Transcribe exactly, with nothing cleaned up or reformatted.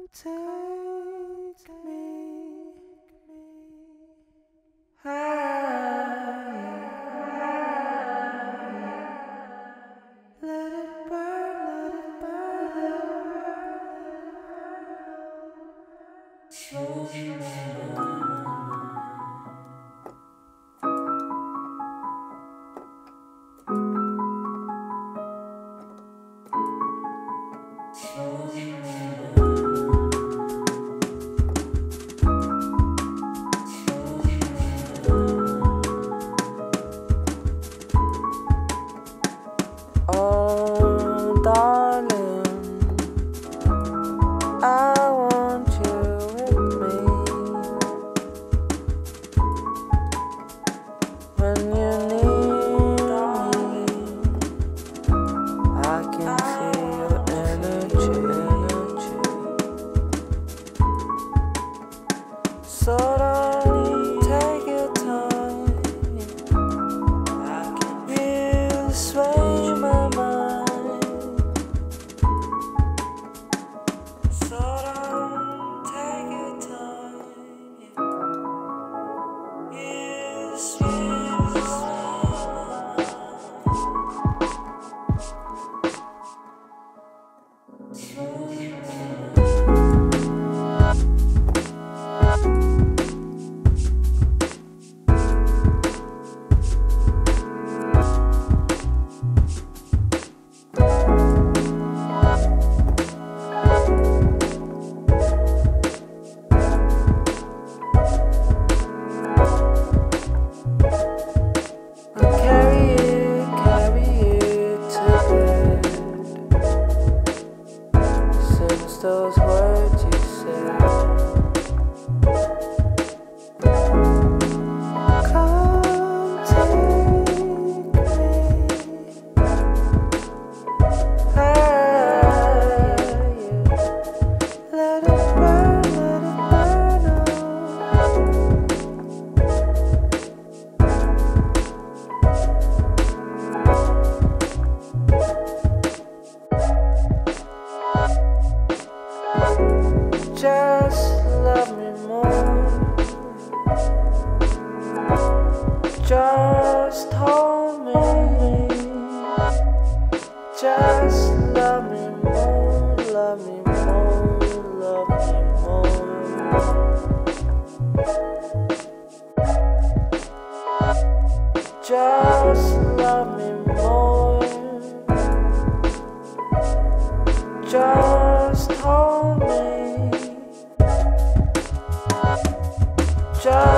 Take me higher, let it burn, let it burn, let it burn. Oh, darling, I want you with me. When you need me, I can feel your energy, energy. So don't take your time. I can feel the sway. Those words you said, come take me higher, let it burn, let it burn Just love me more. Just hold me. Just love me more. Love me more. Love me more. Just love me more. Just hold me. Just